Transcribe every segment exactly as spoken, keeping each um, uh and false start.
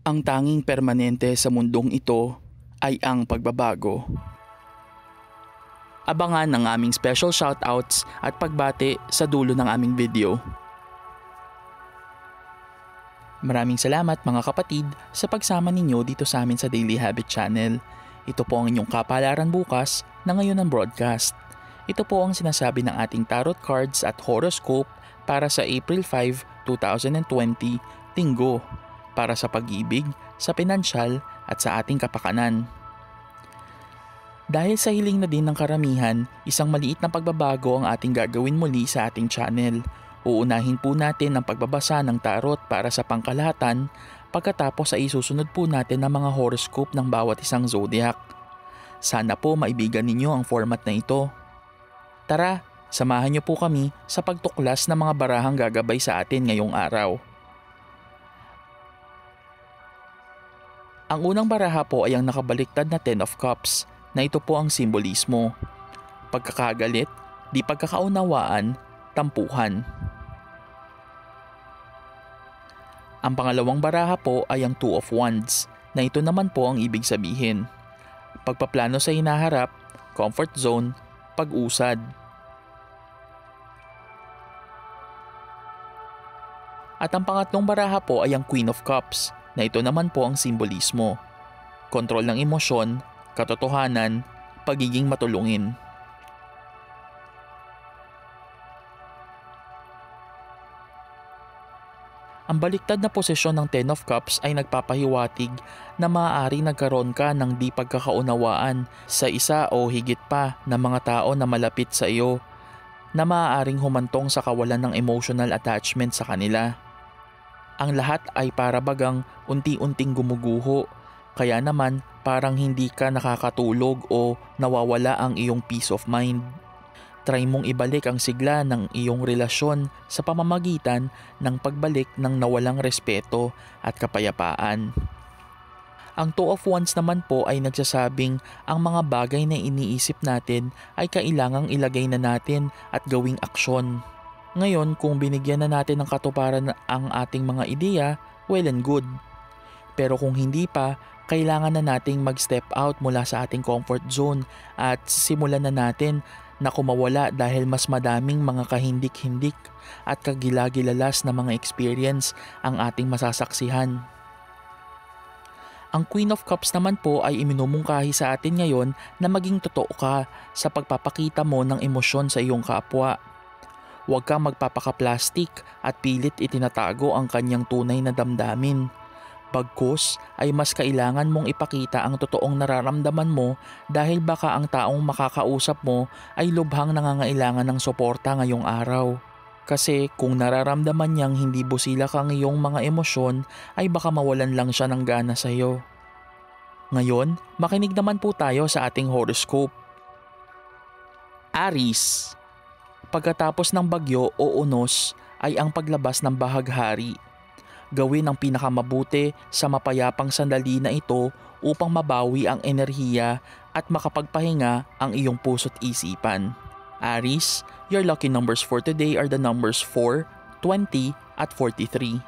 Ang tanging permanente sa mundong ito ay ang pagbabago. Abangan ang aming special shoutouts at pagbati sa dulo ng aming video. Maraming salamat mga kapatid sa pagsama ninyo dito sa amin sa Daily Habit Channel. Ito po ang inyong kapalaran bukas na ngayon ang broadcast. Ito po ang sinasabi ng ating tarot cards at horoscope para sa April fifth, twenty twenty, Linggo, para sa pag-ibig, sa pinansyal at sa ating kapakanan. Dahil sa hiling na din ng karamihan, isang maliit na pagbabago ang ating gagawin muli sa ating channel. Uunahin po natin ang pagbabasa ng tarot para sa pangkalahatan, pagkatapos ay isusunod po natin ang mga horoscope ng bawat isang zodiac. Sana po maibigan ninyo ang format na ito. Tara, samahan niyo po kami sa pagtuklas ng mga barahang gagabay sa atin ngayong araw. Ang unang baraha po ay ang nakabaliktad na Ten of Cups, na ito po ang simbolismo. Pagkakagalit, di pagkakaunawaan, tampuhan. Ang pangalawang baraha po ay ang Two of Wands, na ito naman po ang ibig sabihin. Pagpaplano sa hinaharap, comfort zone, pag-usad. At ang pangatlong baraha po ay ang Queen of Cups, na ito naman po ang simbolismo. Kontrol ng emosyon, katotohanan, pagiging matulungin. Ang baliktad na posisyon ng Ten of Cups ay nagpapahiwatig na maaari nagkaroon ka ng di pagkakaunawaan sa isa o higit pa na mga tao na malapit sa iyo, na maaaring humantong sa kawalan ng emotional attachment sa kanila. Ang lahat ay para bagang unti-unting gumuguho, kaya naman parang hindi ka nakakatulog o nawawala ang iyong peace of mind. Try mong ibalik ang sigla ng iyong relasyon sa pamamagitan ng pagbalik ng nawalang respeto at kapayapaan. Ang Two of Wands naman po ay nagsasabing ang mga bagay na iniisip natin ay kailangang ilagay na natin at gawing aksyon. Ngayon, kung binigyan na natin ng katuparan ang ating mga ideya, well and good. Pero kung hindi pa, kailangan na nating mag-step out mula sa ating comfort zone at simulan na natin na kumawala dahil mas madaming mga kahindik-hindik at kagilagilalas na mga experience ang ating masasaksihan. Ang Queen of Cups naman po ay iminumungkahi sa atin ngayon na maging totoo ka sa pagpapakita mo ng emosyon sa iyong kapwa. Huwag kang magpapaka-plastic at pilit itinatago ang kanyang tunay na damdamin. Bagkus ay mas kailangan mong ipakita ang totoong nararamdaman mo dahil baka ang taong makakausap mo ay lubhang nangangailangan ng suporta ngayong araw. Kasi kung nararamdaman niyang hindi busilak ang iyong mga emosyon ay baka mawalan lang siya ng gana sa iyo. Ngayon, makinig naman po tayo sa ating horoscope. Aries. Pagkatapos ng bagyo o unos ay ang paglabas ng bahaghari. Gawin ang pinakamabuti sa mapayapang sandali na ito upang mabawi ang enerhiya at makapagpahinga ang iyong puso't isipan. Aries, your lucky numbers for today are the numbers four, twenty at forty-three.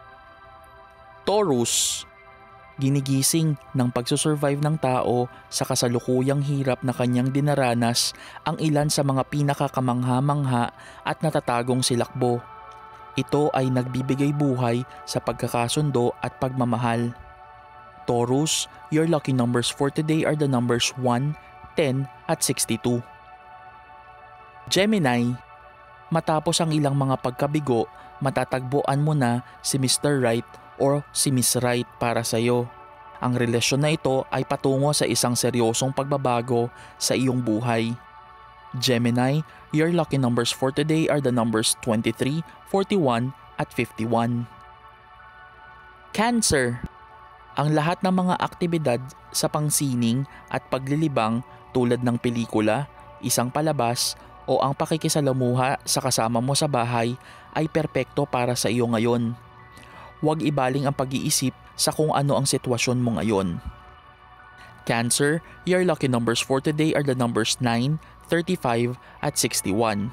Taurus, ginigising ng pagsusurvive ng tao sa kasalukuyang hirap na kanyang dinaranas ang ilan sa mga pinakakamangha-mangha at natatagong silakbo. Ito ay nagbibigay buhay sa pagkakasundo at pagmamahal. Taurus, your lucky numbers for today are the numbers one, ten at sixty-two. Gemini, matapos ang ilang mga pagkabigo, matatagpuan mo na si Mister Right o si Miss Right para sa iyo. Ang relasyon na ito ay patungo sa isang seryosong pagbabago sa iyong buhay. Gemini, your lucky numbers for today are the numbers twenty-three, forty-one at fifty-one. Cancer, ang lahat ng mga aktibidad sa pangsining at paglilibang tulad ng pelikula, isang palabas o ang pakikisalamuha sa kasama mo sa bahay ay perpekto para sa iyo ngayon. Huwag ibaling ang pag-iisip sa kung ano ang sitwasyon mo ngayon. Cancer, your lucky numbers for today are the numbers nine, thirty-five at sixty-one.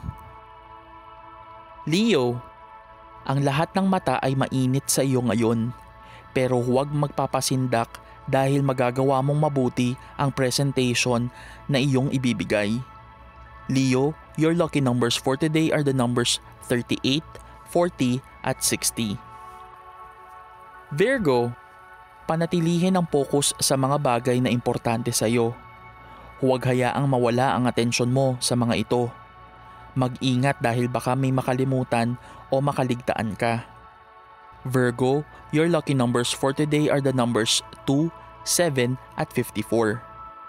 Leo, ang lahat ng mata ay mainit sa iyo ngayon. pero huwag magpapasindak dahil magagawa mong mabuti ang presentation na iyong ibibigay. Leo, your lucky numbers for today are the numbers thirty-eight, forty at sixty. Virgo, panatilihin ang focus sa mga bagay na importante sa iyo. Huwag hayaang mawala ang atensyon mo sa mga ito. Mag-ingat dahil baka may makalimutan o makaligtaan ka. Virgo, your lucky numbers for today are the numbers two, seven at fifty-four.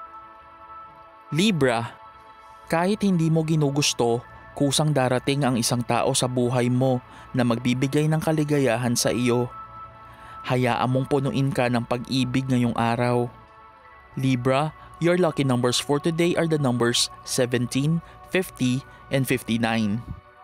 Libra, kahit hindi mo ginugusto, kusang darating ang isang tao sa buhay mo na magbibigay ng kaligayahan sa iyo. Hayaan mong punuin ka ng pag-ibig ngayong araw. Libra, your lucky numbers for today are the numbers seventeen, fifty and fifty-nine.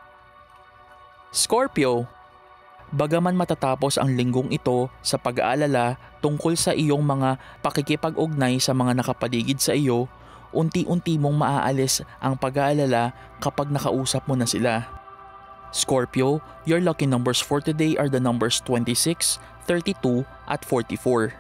Scorpio, bagaman matatapos ang linggong ito sa pag-aalala tungkol sa iyong mga pakikipag-ugnay sa mga nakapaligid sa iyo, unti-unti mong maaalis ang pag-aalala kapag nakausap mo na sila. Scorpio, your lucky numbers for today are the numbers twenty-six, thirty-two at forty-four.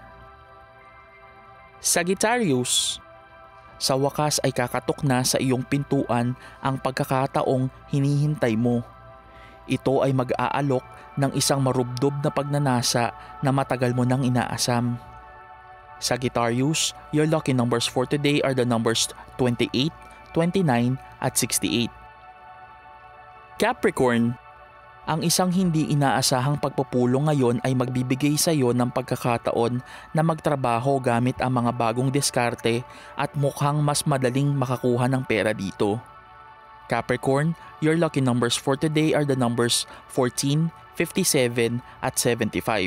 Sagittarius, sa wakas ay kakatok na sa iyong pintuan ang pagkakataong hinihintay mo. Ito ay mag-aalok ng isang marubdob na pagnanasa na matagal mo nang inaasam. Sagittarius, your lucky numbers for today are the numbers twenty-eight, twenty-nine at sixty-eight. Capricorn, ang isang hindi inaasahang pagpupulong ngayon ay magbibigay sa iyo ng pagkakataon na magtrabaho gamit ang mga bagong diskarte at mukhang mas madaling makakuha ng pera dito. Capricorn, your lucky numbers for today are the numbers fourteen, fifty-seven at seventy-five.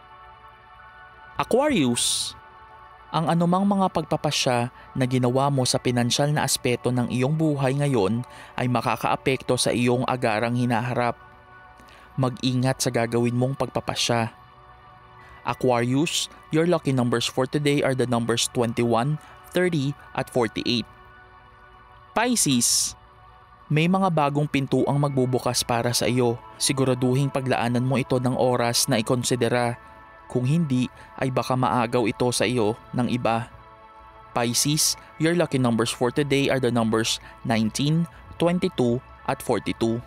Aquarius, ang anumang mga pagpapasya na ginawa mo sa pinansyal na aspeto ng iyong buhay ngayon ay makakaapekto sa iyong agarang hinaharap. Mag-ingat sa gagawin mong pagpapasya. Aquarius, your lucky numbers for today are the numbers twenty-one, thirty at forty-eight. Pisces, may mga bagong pintuang magbubukas para sa iyo. Siguraduhin paglaanan mo ito ng oras na ikonsidera. Kung hindi, ay baka maagaw ito sa iyo ng iba. Pisces, your lucky numbers for today are the numbers nineteen, twenty-two at forty-two.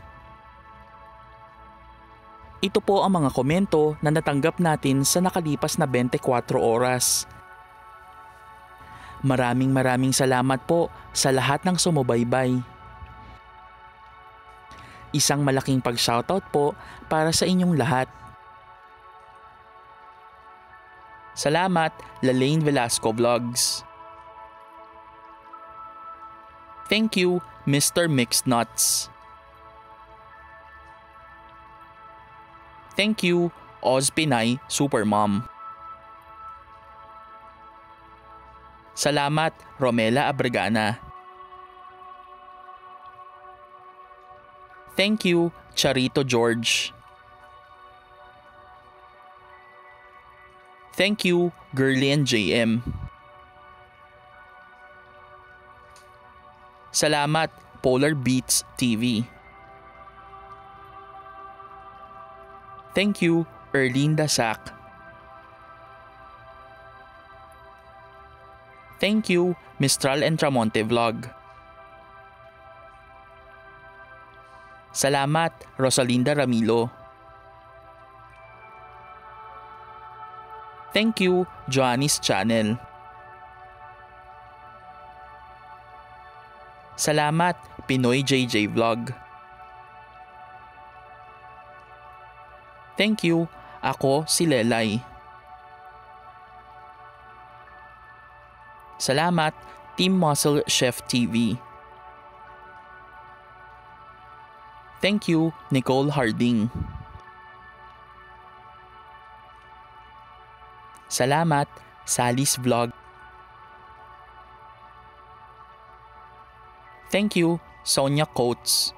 Ito po ang mga komento na natanggap natin sa nakalipas na twenty-four oras. Maraming maraming salamat po sa lahat ng sumubaybay. Isang malaking pag-shoutout po para sa inyong lahat. Salamat, Lalaine Velasco Vlogs. Thank you, Mister Mixed Nuts. Thank you, Oz Pinay Supermom. Salamat, Romela Abregana. Thank you, Charito George. Thank you, Girly and J M. Salamat, Polar Beats T V. Thank you, Erlinda Sack. Thank you, Mistral and Tramonte Vlog. Salamat, Rosalinda Ramilo. Thank you, Joannis Channel. Salamat, Pinoy J J Vlog. Thank you, ako si Lelay. Salamat, Team Muscle Chef T V. Thank you, Nicole Harding. Salamat, Sally's Vlog. Thank you, Sonia Coates.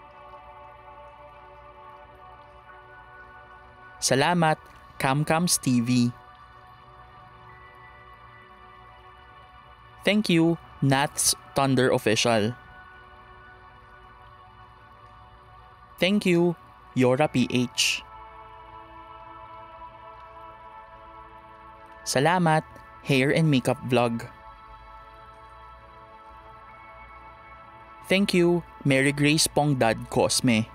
Salamat, Camcams T V. Thank you, Nats Thunder Official. Thank you, Yora P H. Salamat, hair and makeup vlog. Thank you, Mary Grace Pongdad Cosme.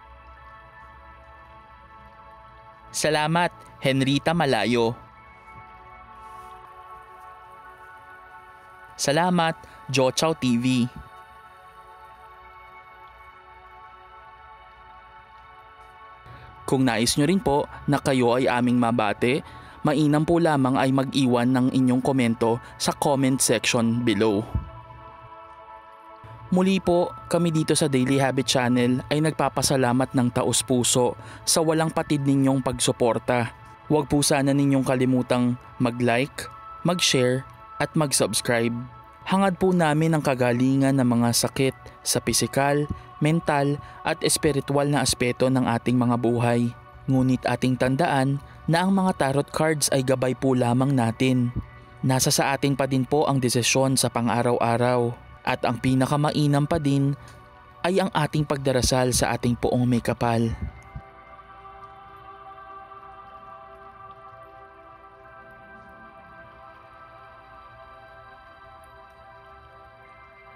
Salamat, Henrita Malayo. Salamat, Jochow T V. Kung nais nyo rin po na kayo ay aming mabate, mainam po lamang ay mag-iwan ng inyong komento sa comment section below. Muli po, kami dito sa Daily Habit Channel ay nagpapasalamat ng taos puso sa walang patid ninyong pagsuporta. Huwag po sana ninyong kalimutang mag-like, mag-share at mag-subscribe. Hangad po namin ang kagalingan ng mga sakit sa pisikal, mental at espiritual na aspeto ng ating mga buhay. Ngunit ating tandaan na ang mga tarot cards ay gabay po lamang natin. Nasa sa atin pa din po ang desisyon sa pang-araw-araw. At ang pinakamainam pa din ay ang ating pagdarasal sa ating poong may kapal.